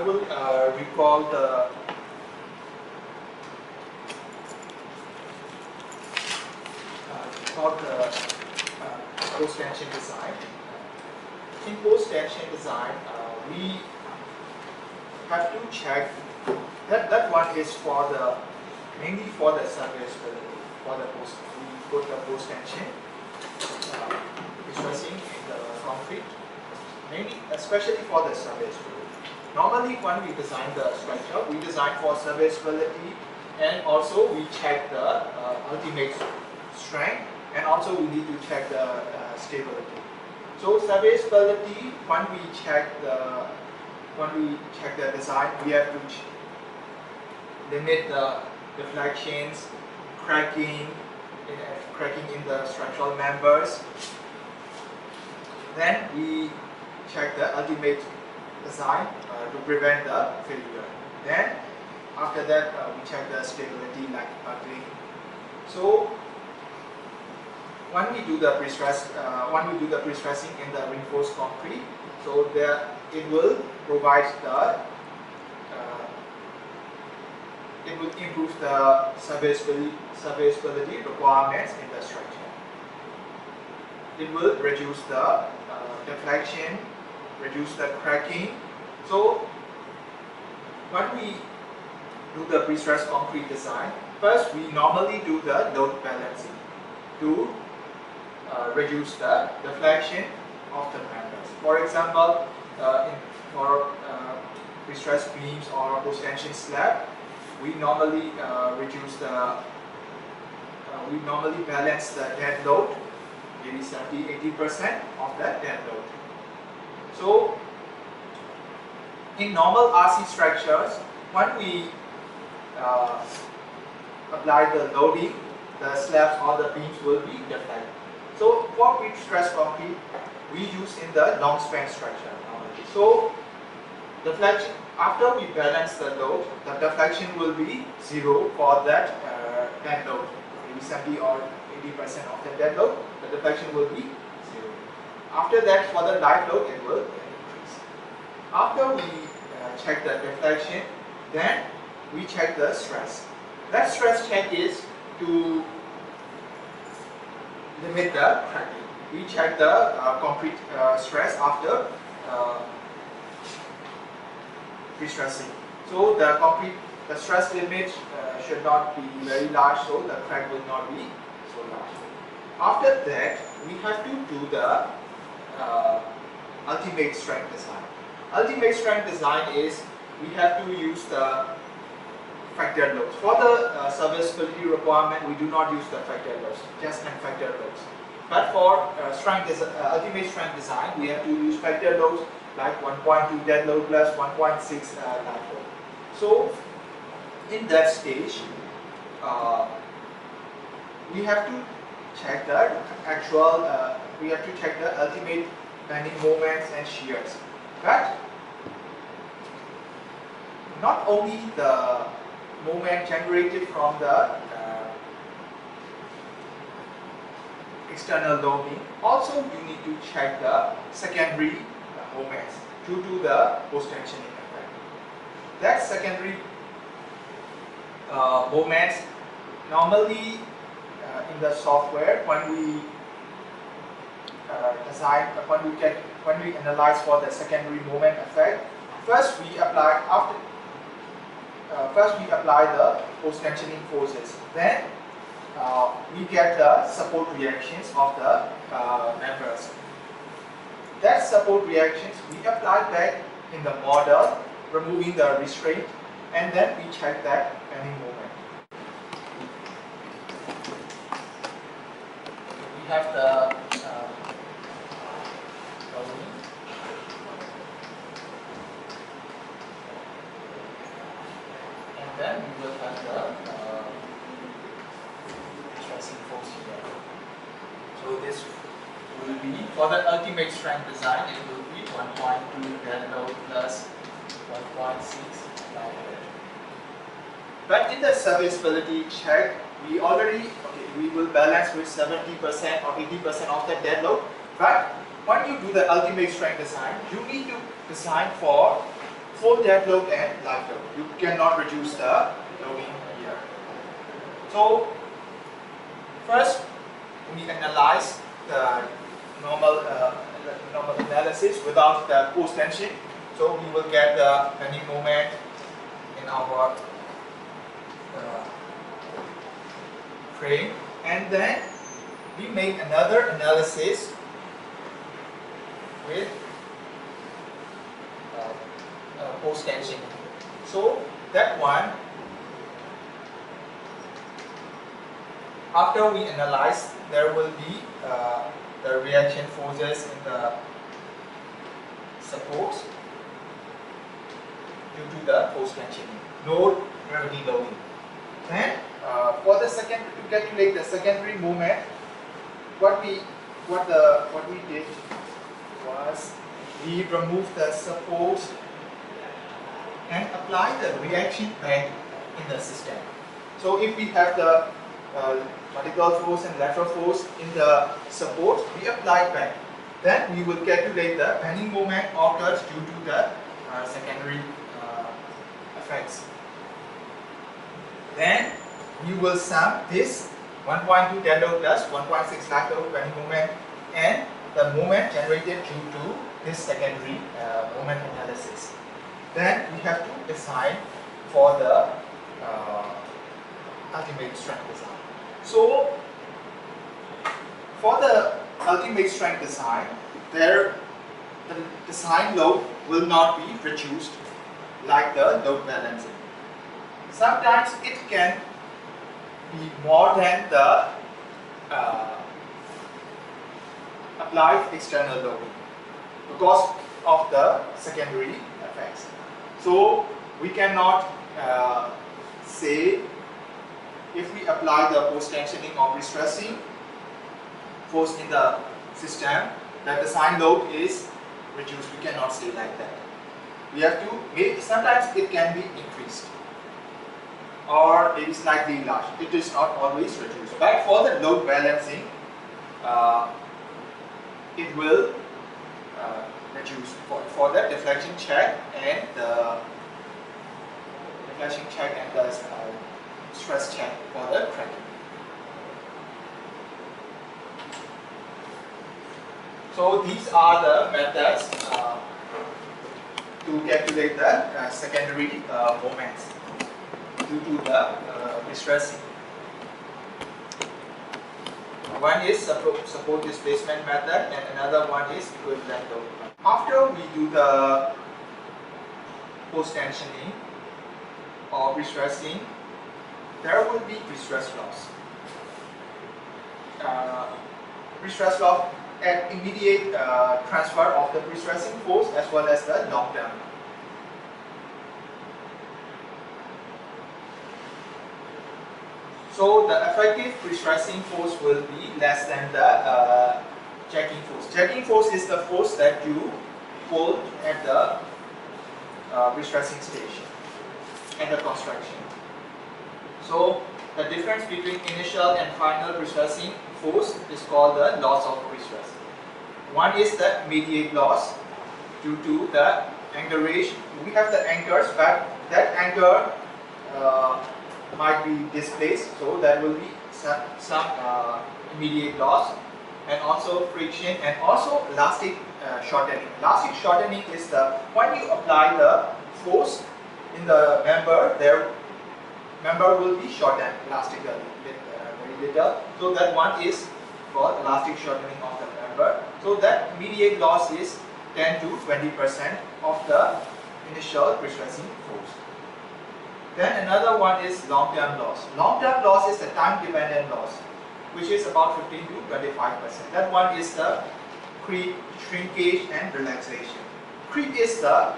will recall the post-tension design. In post-tension design, we have to check that one is for the mainly for the serviceability. For the we put the post-tension stressing in the concrete, mainly especially for the serviceability. Normally, when we design the structure, we design for serviceability, and also we check the ultimate strength, and also we need to check the stability. So serviceability, when we check the design, we have to limit the deflections, cracking in the structural members. Then we check the ultimate design to prevent the failure. Then after that we check the stability like buckling. So when we do the pre-stressing in the reinforced concrete, so it will provide the it will improve the serviceability requirements in the structure. It will reduce the deflection, reduce the cracking. So when we do the pre-stressed concrete design, first we normally do the load balancing to reduce the deflection of the members. For example, for pre-stressed beams or post-tension slab, we normally we normally balance the dead load, maybe 70–80% of that dead load. So in normal RC structures, when we apply the loading, the slabs or the beams will be deflected. So for pre-stressed concrete, we use in the long span structure normally. So deflection, after we balance the load, the deflection will be zero for that dead load. Maybe 70 or 80% of the dead load, the deflection will be zero. After that, for the light load, it will increase. After we check the deflection, then we check the stress. That stress check is to limit the cracking. We check the concrete stress after pre-stressing. So the stress limit should not be very large, so the crack will not be so large. After that, we have to do the ultimate strength design. Ultimate strength design is we have to use the factor loads. For the serviceability requirement, we do not use the factor loads, just factor loads. But for ultimate strength design, we have to use factor loads like 1.2 dead load plus 1.6 light load. So in that stage, we have to check the actual, we have to check the ultimate bending moments and shears. But not only the moment generated from the external loading, also you need to check the secondary moments due to the post-tensioning effect. That secondary moments, normally in the software, when we when we analyze for the secondary moment effect, first we apply the post-tensioning forces. Then we get the support reactions of the members. That support reactions we apply back in the model, removing the restraint, and then we check that bending moment. We have the loading. And then we will have the stressing force here. So this will be, for the ultimate strength design, it will be 1.2 dead load plus 1.6 light load. But in the serviceability check, we will balance with 70% or 80% of the dead load. But when you do the ultimate strength design, you need to design for full dead load and live load. You cannot reduce the loading here. So first we analyze the normal analysis without the post tension. So we will get the bending moment in our frame, and then we make another analysis with post tension. So that one, after we analyze, there will be the reaction forces in the supports due to the post tensioning, no gravity loading. Then for the second, to calculate the secondary moment, what we did was we removed the supports and apply the reaction band in the system. So if we have the vertical force and lateral force in the support, we apply band. Then we will calculate the bending moment occurs due to the secondary effects. Then we will sum this 1.2 dead load plus 1.6 live load bending moment and the moment generated due to this secondary moment analysis. Then we have to decide for the ultimate strength design. So for the ultimate strength design, the design load will not be reduced like the load balancing. Sometimes it can be more than the applied external loading because of the secondary effects. So we cannot say if we apply the post tensioning or pre-stressing force in the system, that the design load is reduced. We cannot say like that. We have to, sometimes it can be increased or maybe slightly enlarged. It is not always reduced. But for the load balancing, it will reduce for the deflection check and the stress check for the cracking. So these are the methods to calculate the secondary moments due to the distressing. One is support displacement method and another one is equivalent load. After we do the post tensioning or pre-stressing, there will be pre-stress loss. Pre-stress loss at immediate transfer of the pre-stressing force as well as the long term. So the effective pre-stressing force will be less than the jacking force. Jacking force is the force that you pull at the pre-stressing stage and the construction. So the difference between initial and final pre-stressing force is called the loss of pre-stress. One is the immediate loss due to the anchorage. We have the anchors, but that anchor might be displaced, so there will be some immediate loss, and also friction and also elastic shortening. Elastic shortening is the when you apply the force in the member, their member will be shortened elastically, very little. So that one is called elastic shortening of the member. So that immediate loss is 10 to 20% of the initial pre-stressing force. Then another one is long-term loss. Long-term loss is the time-dependent loss, which is about 15 to 25%. That one is the creep, shrinkage, and relaxation. Creep is the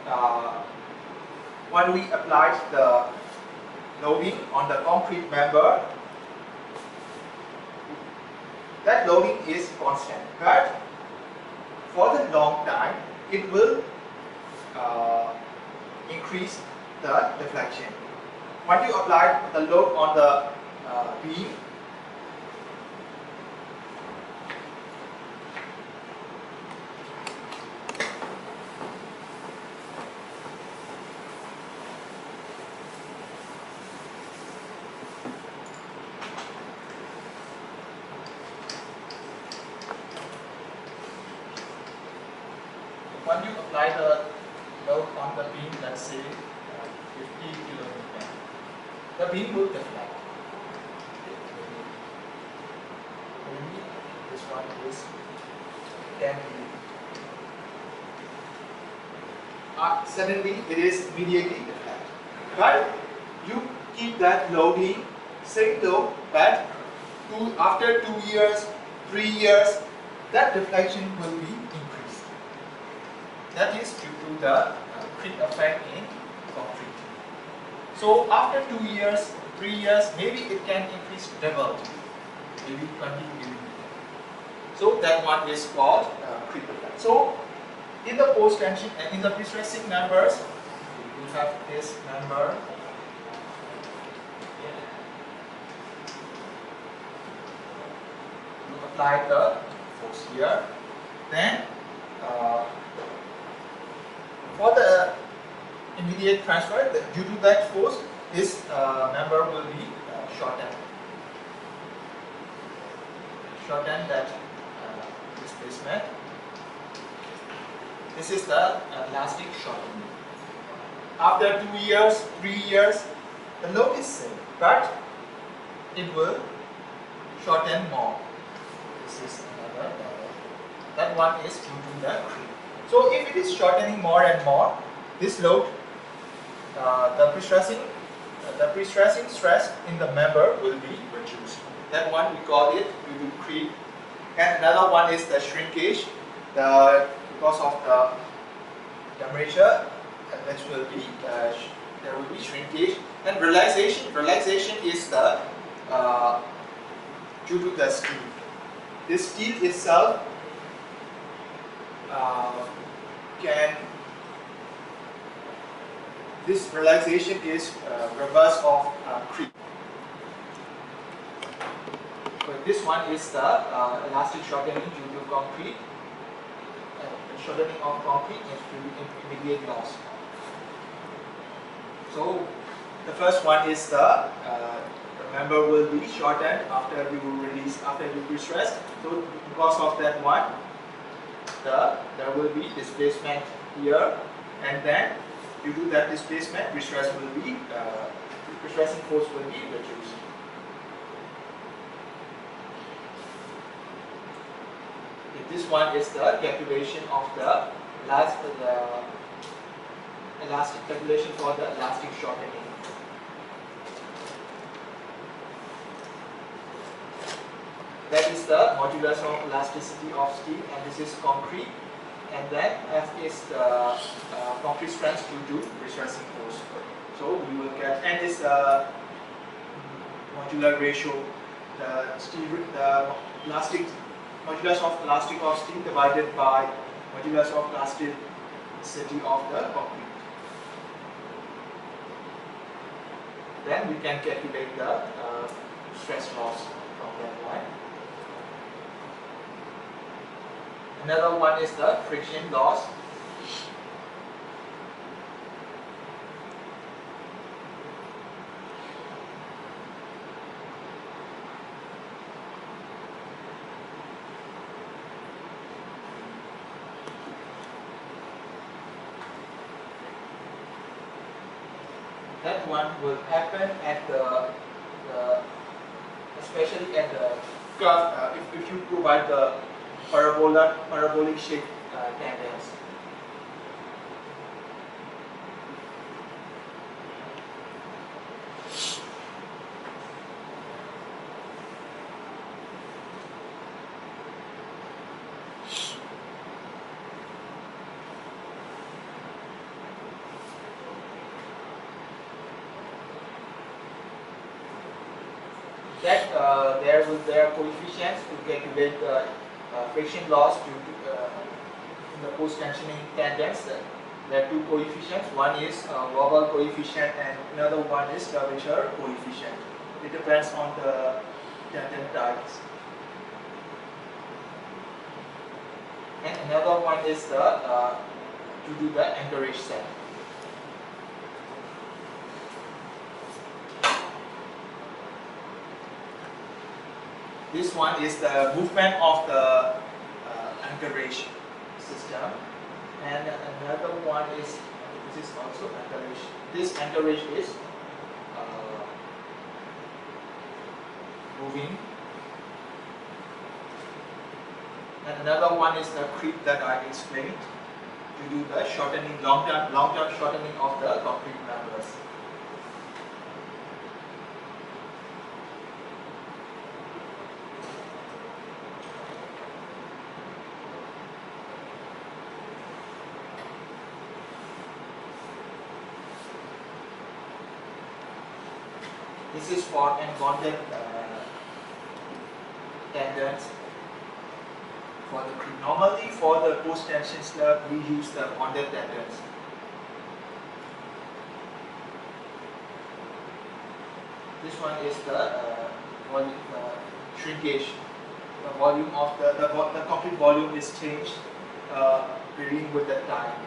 when we apply the loading on the concrete member, that loading is constant. But for the long time, it will increase the deflection. When you apply the load on the beam, apply the load on the beam, let's say 50 kN, the beam will deflect. Maybe this one is 10 mm. Suddenly it is immediately deflect. But you keep that loading, same load, but after 2 years, 3 years, that deflection will be increased. That is due to the creep effect in concrete. So after 2 years, 3 years, maybe it can increase double, maybe 20 mm. So that one is called creep effect. So in the post tension and in the pre-stressing members, we have this member. You apply the force here. Then for the immediate transfer, due to that force, this member will be shortened. Shorten that displacement. This is the elastic shortening. After 2 years, 3 years, the load is same, but it will shorten more. This is another that one is due to the creep. So if it is shortening more and more, this load, the pre-stressing stress in the member will be reduced. That one we call it due to creep. And another one is the shrinkage. Because of the temperature, that will be there will be shrinkage. And relaxation is the due to the steel. This steel itself this relaxation is reverse of creep. So this one is the elastic shortening due to concrete. Shortening of concrete is due to immediate loss. So the first one is the member will be shortened after you release, after you pre-stress. So because of that one, there will be displacement here, and then due to that displacement, pre-stressing force will be reduced. This one is the calculation of the elastic calculation for the elastic shortening. That is the modulus of elasticity of steel, and this is concrete. And then F is the concrete strength due to pre-stressing force. So we will get, and is the modular ratio, the modulus of elastic of steel divided by modulus of elasticity of the concrete. Then we can calculate the stress loss from that one. Another one is the friction loss. That one will happen at especially at the curve, if you provide the parabolic shaped tendons. That there are coefficients to calculate the friction loss due to in the post-tensioning tendons. There are two coefficients. One is wobble coefficient, and another one is curvature coefficient. It depends on the tendon types. And another one is to do the anchorage set. This one is the movement of the anchorage system, and another one is, this is also anchorage. This anchorage is moving, and another one is the creep that I explained to do the shortening, long-term shortening of the concrete members. This is for unbonded tendons for the creep. Normally for the post-tension slab we use the bonded tendons. This one is the volume, shrinkage. The volume of the concrete volume is changed varying with the time.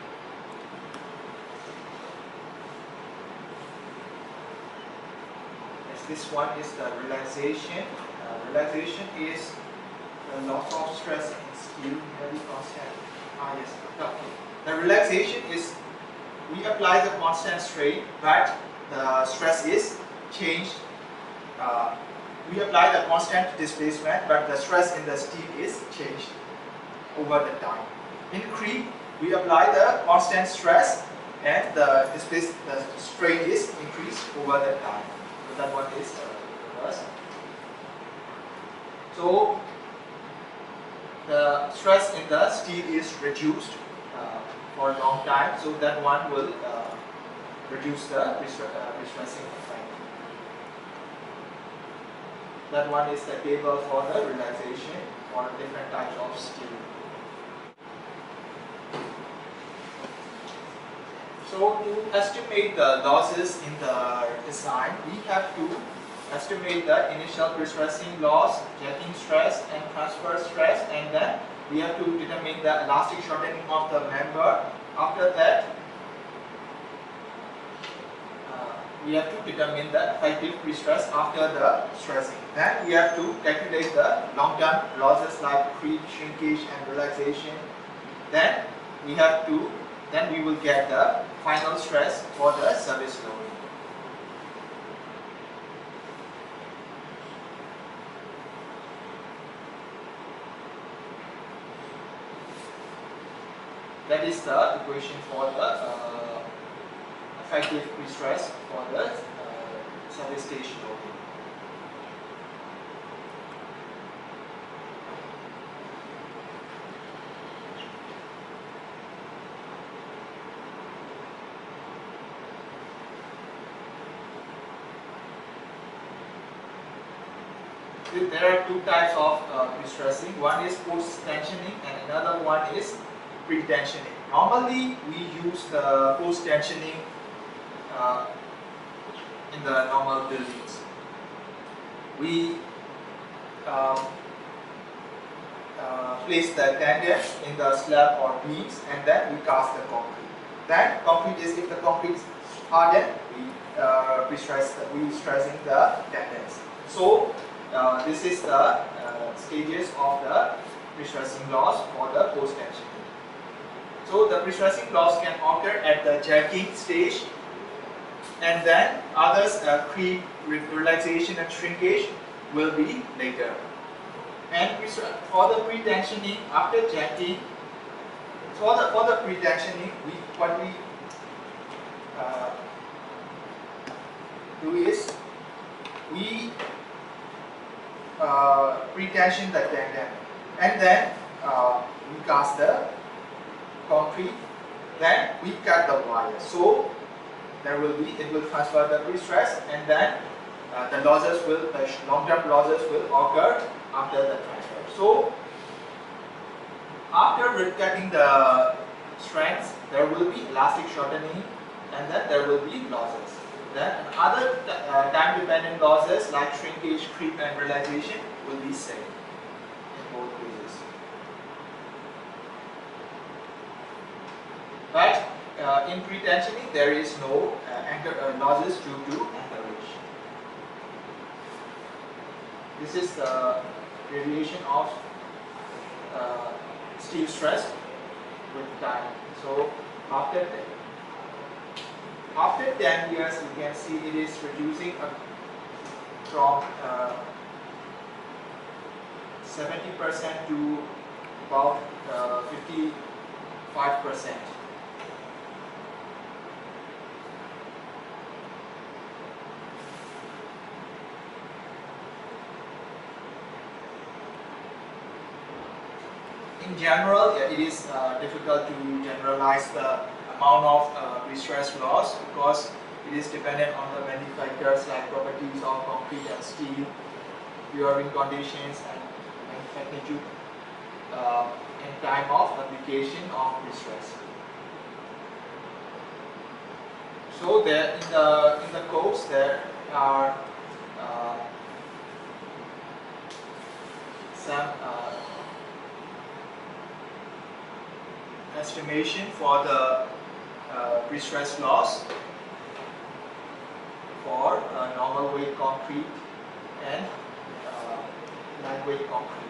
This one is the relaxation. Relaxation is the loss of stress in steel nearly constant. Yes. No. The relaxation is we apply the constant strain, but the stress is changed. We apply the constant displacement, but the stress in the steel is changed over the time. In creep, we apply the constant stress, and the strain is increased over the time. That one is reverse. So the stress in the steel is reduced for a long time, so that one will reduce the restressing effect. That one is the table for the relaxation for different types of steel. So to estimate the losses in the design, we have to estimate the initial pre-stressing loss, jacking stress and transfer stress, and then we have to determine the elastic shortening of the member. After that, we have to determine the effective pre-stress after the stressing. Then we have to calculate the long-term losses like creep, shrinkage and relaxation. Then we will get the final stress for the service loading. That is the equation for the effective pre-stress for the service station loading. There are two types of pre-stressing. One is post-tensioning and another one is pre-tensioning. Normally we use the post-tensioning in the normal buildings. We place the tendons in the slab or beams and then we cast the concrete. Then concrete is, if the concrete is hardened, we stressing the tendons. So this is the stages of the pre-stressing loss for the post-tensioning. So the pre-stressing loss can occur at the jacking stage, and then others, creep, relaxation and shrinkage will be later. And for the pre-tensioning after jacking, for the pre-tensioning, what we do is we pre-tension the tendon, and then we cast the concrete, then we cut the wire. So it will transfer the pre-stress, and then the long-term losses will occur after the transfer. So after cutting the strands, there will be elastic shortening, and then there will be losses. Then other time-dependent losses like shrinkage, creep, and relaxation will be same in both cases. But in pre-tensioning, there is no losses due to anchorage. This is the variation of steel stress with time. So after 10 years, you can see it is reducing from 70% to about 55%. In general, yeah, it is difficult to generalize the amount of pre-stress loss because it is dependent on the many factors like properties of concrete and steel, wearing conditions, and magnitude and time of application of pre-stress. So there in the codes there are some estimation for the pre-stress loss for normal weight concrete and lightweight concrete.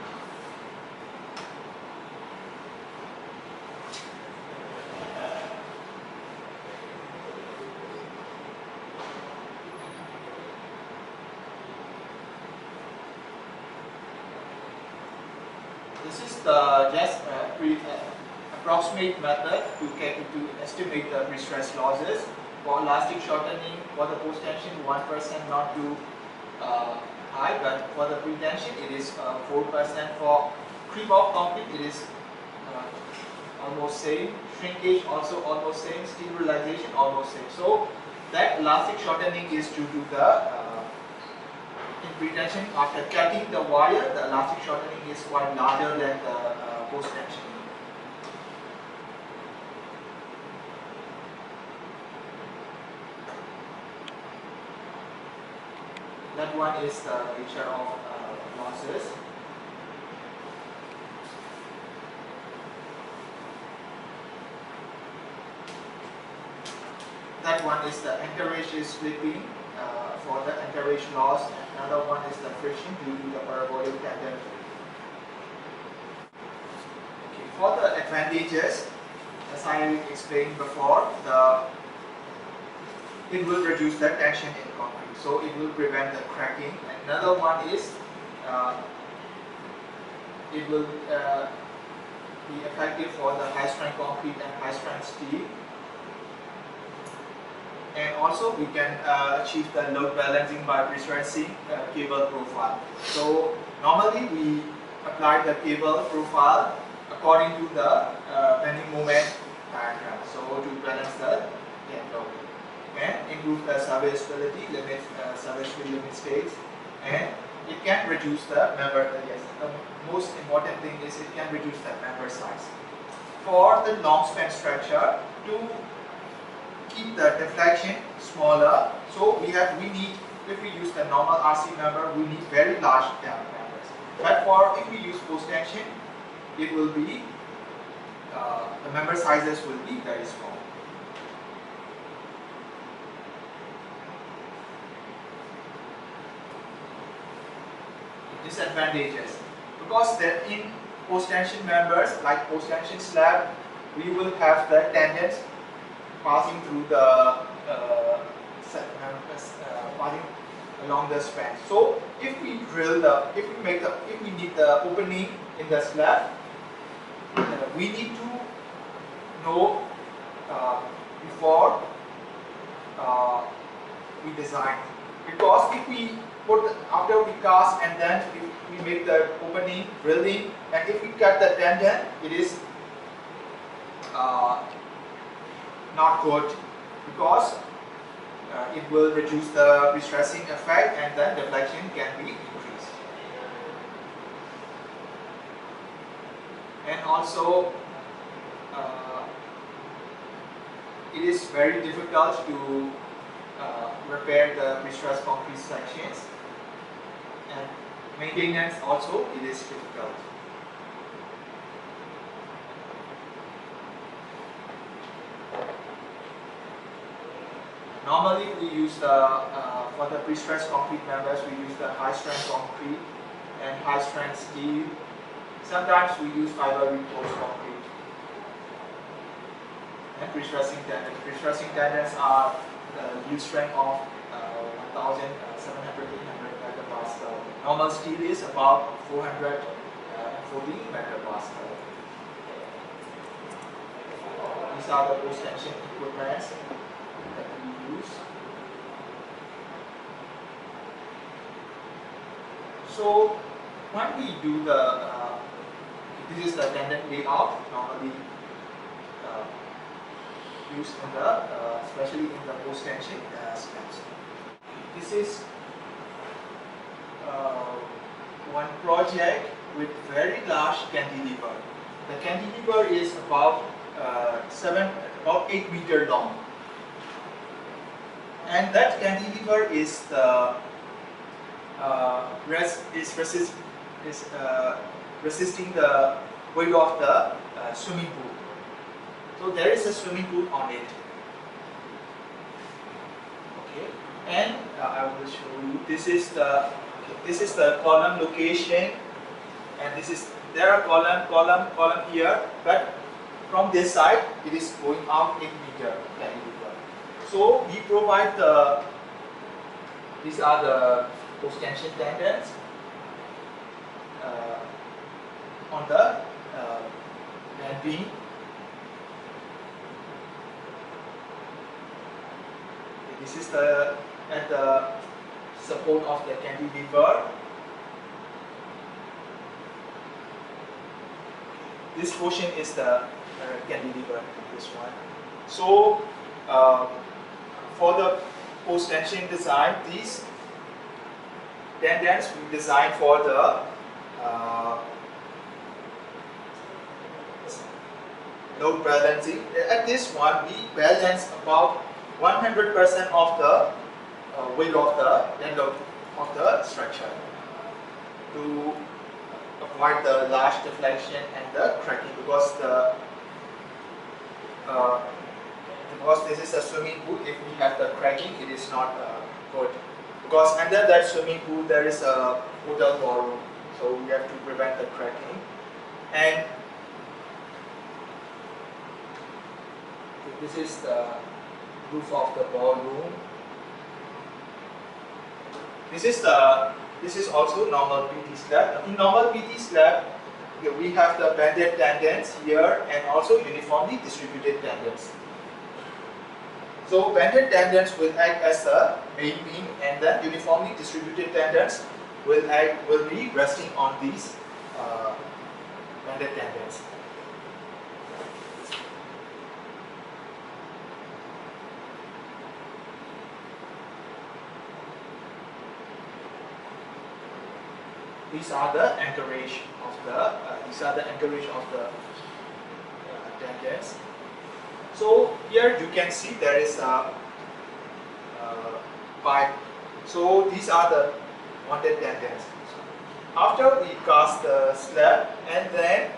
This is the just approximate method to estimate the pre-stress losses. For elastic shortening, for the post-tension 1%, not too high, but for the pre-tension it is 4%. For creep of concrete it is almost same. Shrinkage also almost same. Steel realization almost same. So that elastic shortening is due to the in pre-tension after cutting the wire, the elastic shortening is quite larger than the post-tension. That one is the nature of losses. That one is the anchorage is slipping for the anchorage loss. Another one is the friction due to the parabolic tendon. Okay, for the advantages, as I explained before, it will reduce the tension in concrete, so it will prevent the cracking. Another one is it will be effective for the high strength concrete and high strength steel. And also we can achieve the load balancing by pressurizing cable profile. So normally we apply the cable profile according to the bending moment diagram. So to balance the load and improve the serviceability, limit serviceability limit states, and it can reduce the member. Yes, the most important thing is it can reduce the member size. For the long span structure, to keep the deflection smaller, so we need, if we use the normal RC member, we need very large members. But if we use post tension, it will be the member sizes will be very small. Disadvantages, because in post tension members like post tension slab, we will have the tendons passing through the passing along the span. So if we need the opening in the slab, we need to know before we design, because if we after we cast and then if we make the opening, drilling, and if we cut the tendon, it is not good, because it will reduce the pre-stressing effect and then deflection can be increased. And also it is very difficult to repair the pre-stressed concrete sections, and maintenance also it is difficult. Normally we use for the pre-stressed concrete members, we use the high strength concrete and high strength steel. Sometimes we use fiber reinforced concrete. And pre-stressing tendons. Pre-stressing tendons are the yield strength of 1,700 800 megapascal. Normal steel is about 440 megapascal. These are the post-tension equipments that we use. So when we do the, this is the tendon layout normally used in the, especially in the post-tension slabs. This is one project with very large cantilever. The cantilever is about 8 meter long, and that cantilever is the resisting the weight of the swimming pool. So there is a swimming pool on it. Okay, and I will show you. This is the column location, and there are column here, but from this side it is going out 8 meter cantilever. So we provide these are the post-tension tendons on the band beam. This is at the support of the cantilever. This portion is the cantilever, this one. So for the post-tension design, these tendons we design for the load balancing. At this one, we balance about 100% of the weight of the load of the structure to avoid the large deflection and the cracking, because this is a swimming pool. If we have the cracking, it is not good, because under that swimming pool there is a hotel ballroom, so we have to prevent the cracking. And this is the roof of the ballroom. This is also normal PT slab. In normal PT slab, we have the banded tendons here and also uniformly distributed tendons. So banded tendons will act as the main beam, and then uniformly distributed tendons will be resting on these banded tendons. These are the anchorage of the tendons. So here you can see there is a pipe. So these are the mounted tendons. After we cast the slab, and then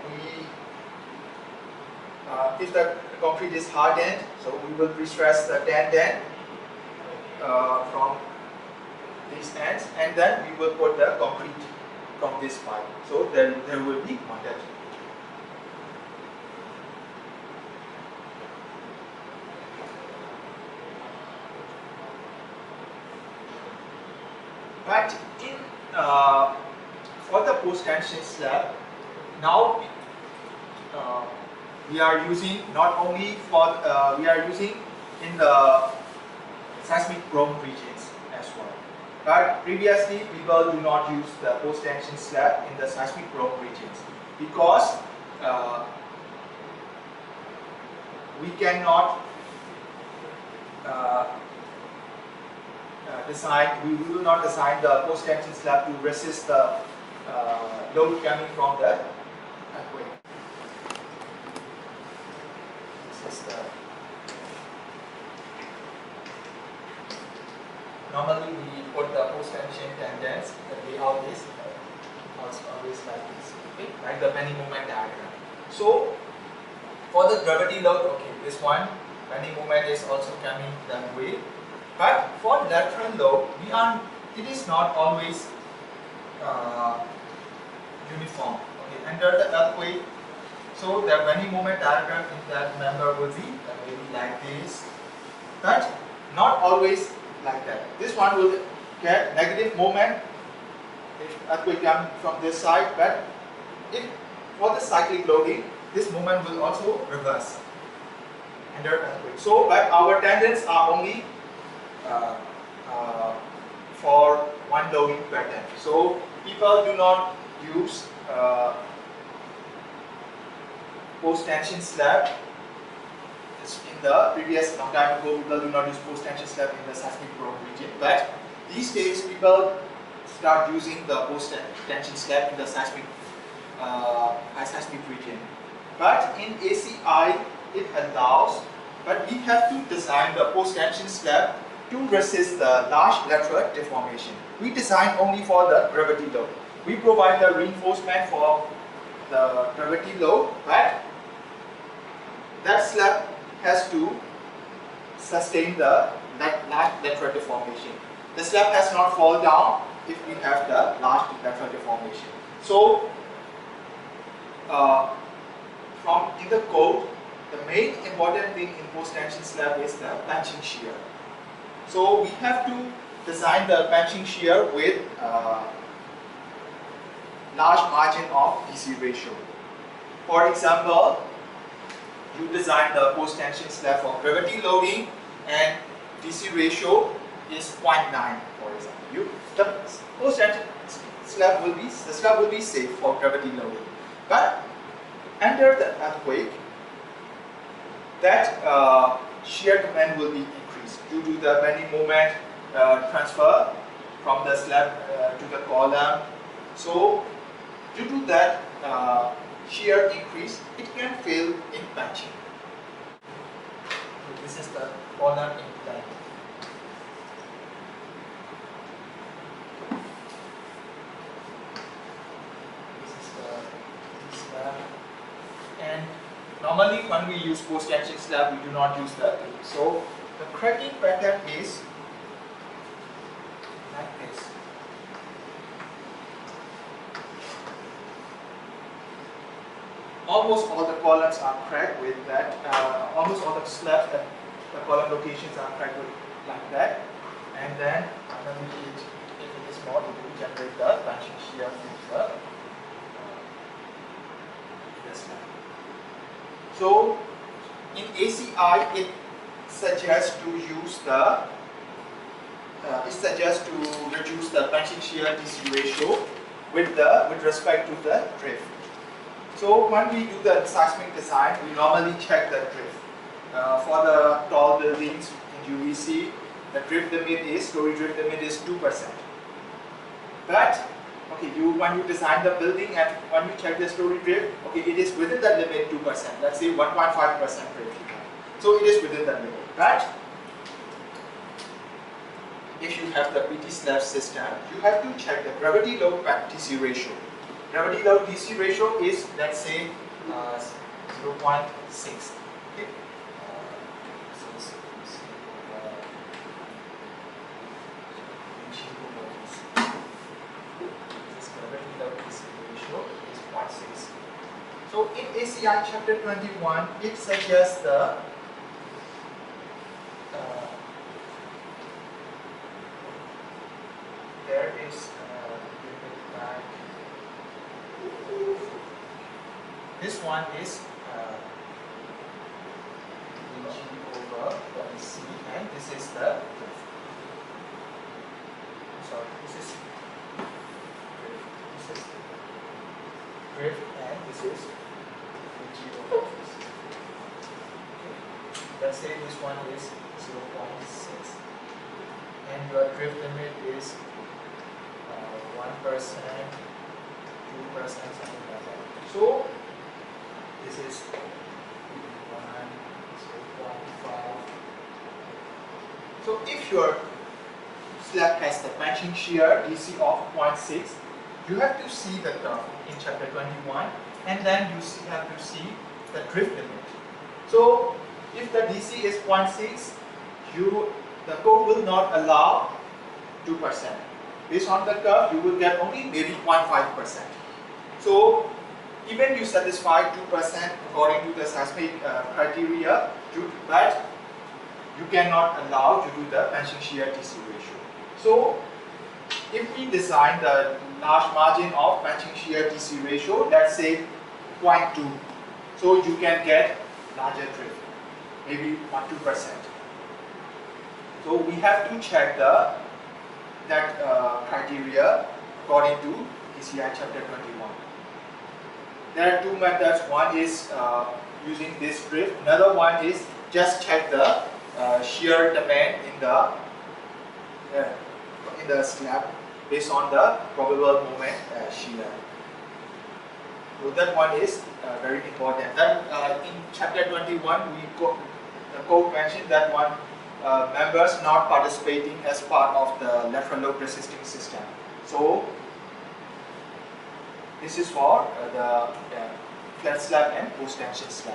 if the concrete is hardened, so we will pre-stress the tendon from these ends, and then we will put the concrete from this pipe. So there will be mounted. But in for the post-tension slab, now we are using not only for we are using in the seismic prone regions as well. But previously, people do not use the post-tension slab in the seismic prone regions, because we cannot we will not design the post-tension slab to resist the load coming from the earthquake. This is normally we put the post-tension tendons, the layout is always like this, okay? Like the bending moment diagram. So for the gravity load, okay, this one bending moment is also coming that way. But for lateral load, it is not always uniform. Okay, under the earthquake, So the bending moment diagram in that member will be maybe like this, but not always like that. This one will get negative moment if earthquake comes from this side, but if for the cyclic loading, this moment will also reverse under earthquake. So, but our tendons are only uh, for one loading pattern. So people do not use post-tension slab. In the previous long time ago, people do not use post-tension slab in the seismic prone region, but these days people start using the post-tension slab in the seismic high seismic region. But in ACI, it allows, but we have to design the post-tension slab to resist the large lateral deformation. We design only for the gravity load. We provide the reinforcement for the gravity load, but that slab has to sustain the large lateral deformation. The slab has not fall down if we have the large lateral deformation. So, from in the code, the main important thing in post-tension slab is the benching shear. So we have to design the benching shear with large margin of DC ratio. For example, you design the post-tension slab for gravity loading and DC ratio is 0.9, for example. The post-tension slab will be safe for gravity loading. But under the earthquake, that shear command will be increased due to the bending moment transfer from the slab to the column. So, due to that shear increase, it can fail in benching. So this is the column incline. This is the slab. And normally when we use post-tension slab, we do not use the tube. So the cracking pattern is like this. Almost all the columns are cracked with that. Almost all the slabs, the column locations are cracked with like that. And then if it is more, it will generate the benching shear with the slab. So in ACI, it suggests to use the reduce the benching shear DC ratio with respect to the drift. So when we do the seismic design, we normally check the drift. For the tall buildings in UVC, the drift limit is story drift limit is 2%. But okay, when you design the building and when you check the story drift, okay, it is within the limit 2%. Let's say 1.5% drift. So it is within the limit. But if you have the PT slab system, you have to check the gravity load DC ratio. Gravity load DC ratio is, let's say, 0.6. Okay. So in ACI chapter 21, it suggests the there is this one is Vg over C, and this is the this is drift, and this is Vg over C. Okay. Let's say this one is 0.6, and your drift limit is 1%, 2%, something like that. So this is 1, 0.5. So if your slab has the benching shear DC of 0.6, you have to see the curve in chapter 21, and then you have to see the drift limit. So if the DC is 0.6, the code will not allow 2%. Based on the curve, you will get only maybe 0.5%. So even you satisfy 2% according to the seismic criteria, but you cannot allow to do the benching shear TC ratio. So if we design the large margin of benching shear TC ratio, let's say 0.2, so you can get larger drift, maybe 1-2%. So we have to check that criteria according to PCI chapter 21. There are two methods. One is using this drift. Another one is just check the shear demand in the slab based on the probable moment shear. So that one is very important. Then in chapter 21, the code mentioned that one members not participating as part of the lateral load resisting system. So this is for the flat slab and post tension slab.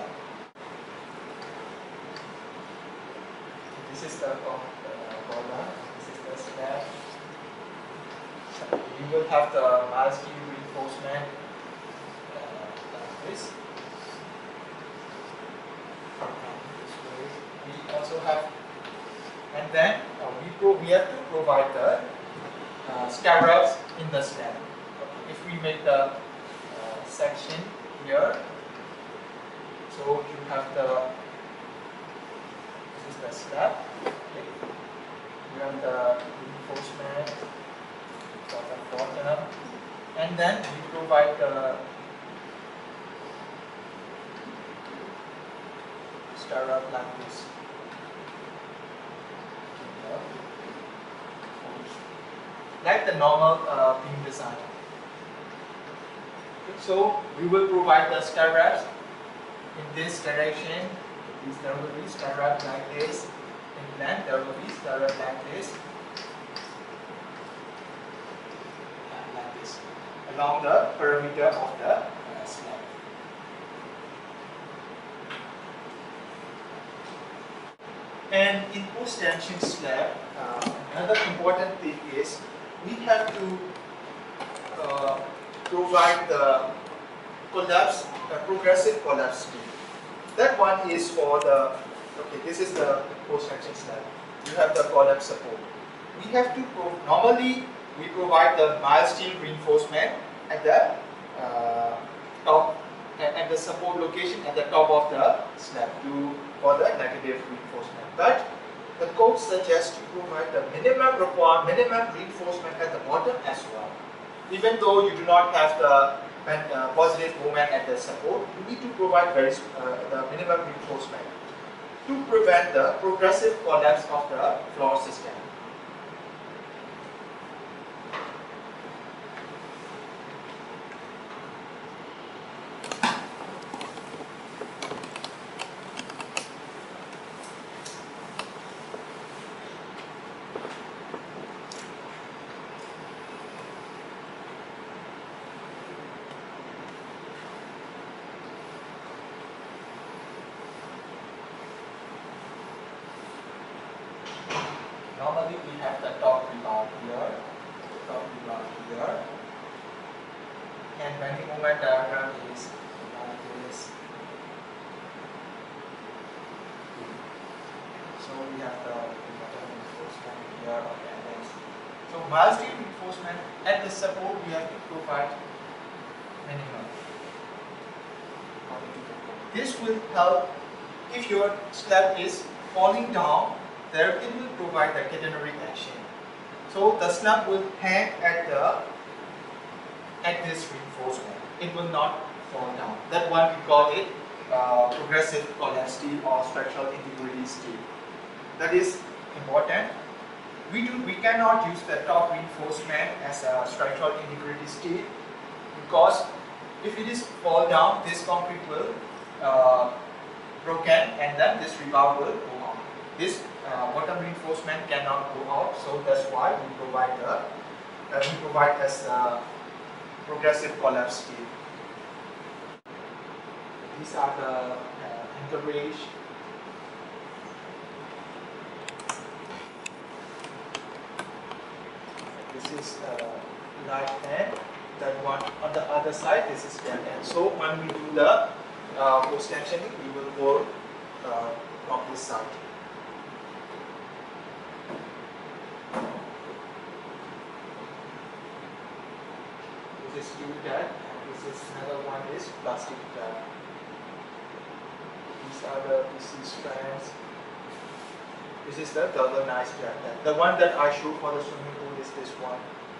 This is the column. This is the slab. We will have the mild steel reinforcement like this. We also have, and then we have to provide the scarabs in the slab. If we make the section here, so you have this is the slab. Okay. You have the reinforcement for the bottom, and then we provide the scarab like this. Like the normal beam design. So we will provide the scarabs in this direction. There will be scarab like this. In length, there will be scarab like this. And like this. Along the perimeter of the slab. And in post tension slab, another important thing is we have to provide the progressive collapse steel. That one is for the, okay, this is the post tension slab. You have the collapse support. We have to, normally we provide the mild steel reinforcement at the top, at the support location at the top of the slab for the negative reinforcement. But the code suggests to provide the minimum reinforcement at the bottom as well. Even though you do not have the positive moment at the support, you need to provide the minimum reinforcement to prevent the progressive collapse of the floor system. Normally we have the top rebar here, and bending moment diagram is like this. So we have the reinforcement here of the ends. So mild steel reinforcement at the support we have to provide minimum. This will help if your slab is falling down. There it will provide the catenary action. So the slab will hang at this reinforcement. It will not fall down. That one we call it progressive collapse steel or structural integrity steel. That is important. We cannot use the top reinforcement as a structural integrity steel because if it is fall down, this concrete will broken and then this rebar will go out. This bottom reinforcement cannot go out, so that's why we provide as progressive collapse steel. These are the anchorage. This is right hand. that one on the other side, this is dead end. So when we do the post tensioning, we will go from this side. This is steel tag, and this is another one is plastic tag. These are the PC strands. This is the galvanized tag. The one that I showed for the swimming pool is this one.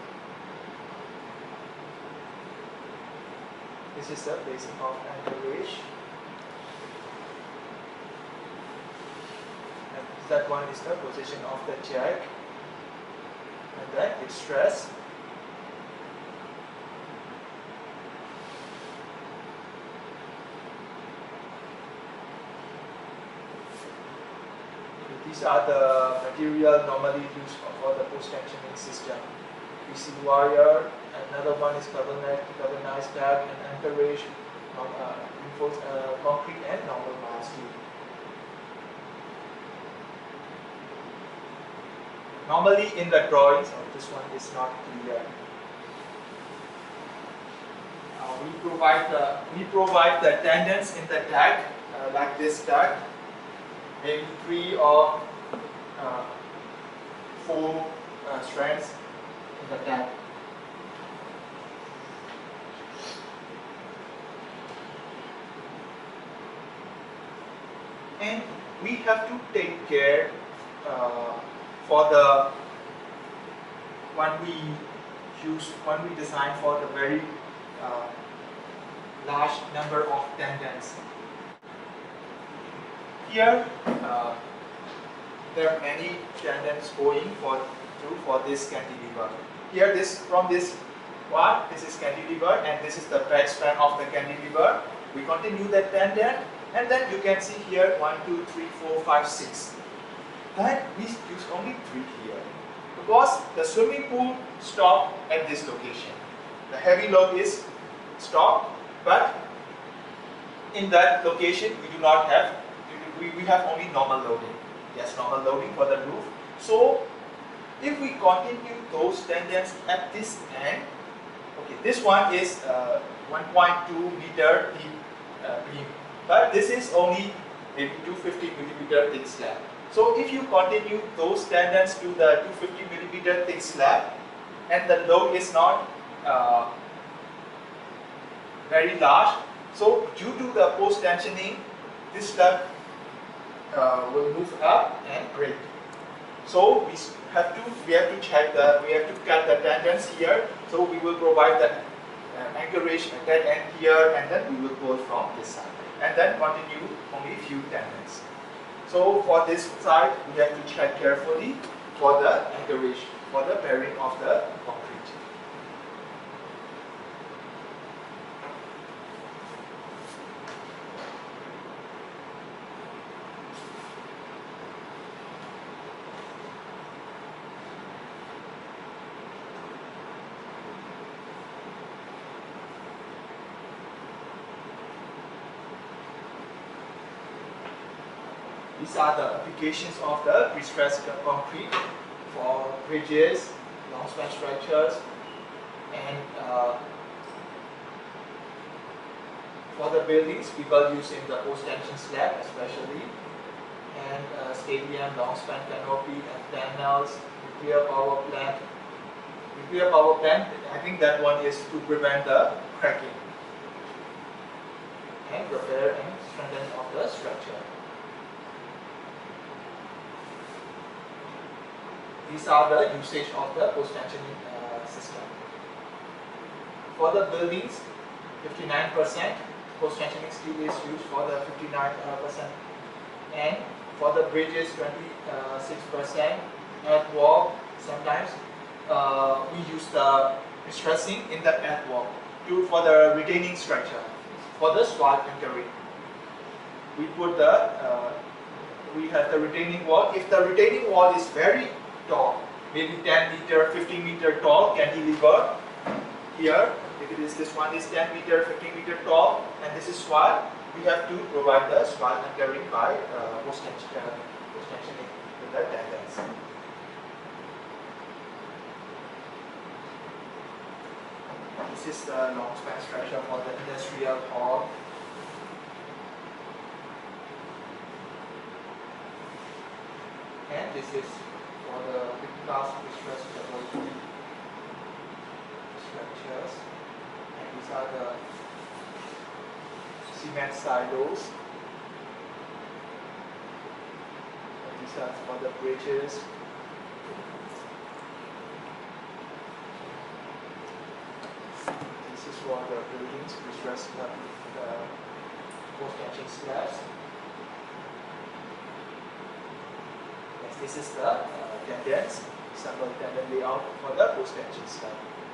This is the placing of anchorage. And that one is the position of the jack. And then it's stress. These are the material normally used for the post-tensioning system. PC wire, another one is galvanized tag and anchorage, concrete and normal bar steel. Normally in the drawings, this one is not clear. We provide the tendons in the tag, like this tag. Maybe 3 or 4 strands in the tag. And we have to take care for the when we design for the very large number of tendons. Here, there are many tendons going through for this cantilever. Here, from this one, this is cantilever, and this is the back span of the cantilever. We continue that tendon, and then you can see here 1, 2, 3, 4, 5, 6. Then we use only 3 here, because the swimming pool stops at this location. The heavy load is stopped, but in that location we do not have. We have only normal loading. Yes, normal loading for the roof. So if we continue those tendons at this end, okay, this one is 1.2 meter deep beam, but this is only maybe 250 millimeter thick slab. So if you continue those tendons to the 250 millimeter thick slab, and the load is not very large, so due to the post tensioning, this slab will move up and break. So we have to cut the tendons here. So we will provide the anchorage at that end here, and then we will pull from this side, and then continue only few tendons. So for this side, we have to check carefully for the anchorage, for the bearing of the concrete. These are the applications of the pre-stressed concrete for bridges, long span structures, and for the buildings people using the post-tension slab especially, and stadium, long span canopy and panels, nuclear power plant. Nuclear power plant, I think that one is to prevent the cracking and repair and strengthen of the structure. These are the usage of the post-tensioning system. For the buildings, 59% post-tensioning steel is used for the 59%, and for the bridges, 26%. Earthwork, sometimes we use the stressing in the earthwork for the retaining structure. For the swat anchoring, we put we have the retaining wall. If the retaining wall is very tall, maybe 10 meter, 15 meter tall cantilever. Here, if it is this one is 10 meter, 15 meter tall, and this is swat, we have to provide the swat anchoring by post-tensioning with the tendons. this is the long span structure for the industrial hall. And this is for the big class distress level structures. And these are the cement silos. And these are for the bridges. This is for the buildings which rest up with post-tension slabs. Yes, this is the tendons, sample tendon layout for the post-tension slab.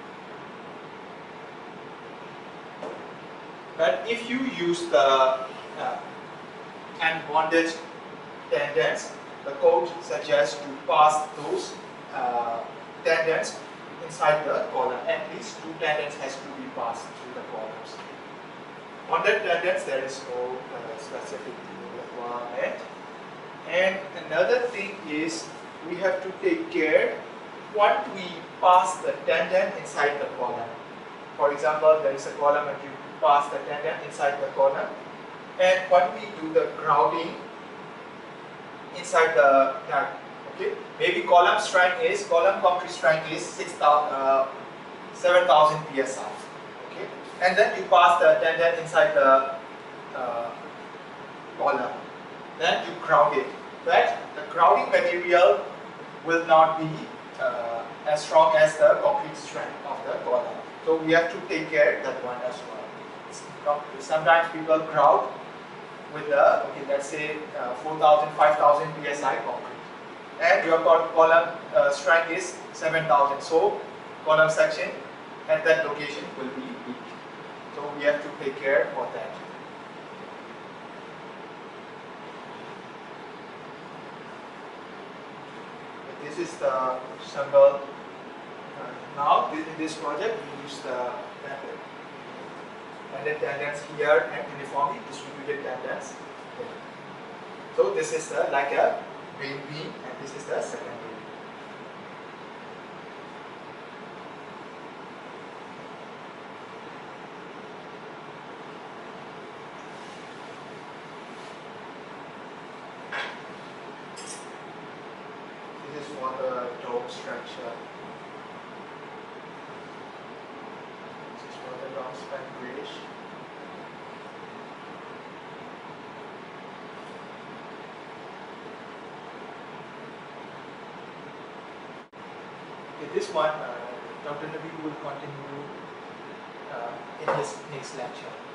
But if you use the unbonded tendons, the code suggests to pass those tendons inside the column. At least 2 tendons has to be passed through the columns. Bonded tendons, there is no specific requirement. And another thing is we have to take care once we pass the tendon inside the column. For example, there is a column and you pass the tendon inside the column, and when we do the grounding inside the okay, maybe column concrete strength is 7,000 psi. Okay, and then you pass the tendon inside the column. Then you ground it. But the grounding material will not be as strong as the concrete strength of the column. So we have to take care of that one as well. Sometimes people ground with the, okay, let's say 4,000, 5,000 psi concrete, and your column strength is 7,000. So column section at that location will be weak. So we have to take care of that. This is the symbol. Now in this project we use the tendons here and uniformly distributed tendons. So this is like a main beam, and this is the second beam. This is for the dome structure. This is for the long span bridge. Okay, this one, Dr. Naveed will continue in his next lecture.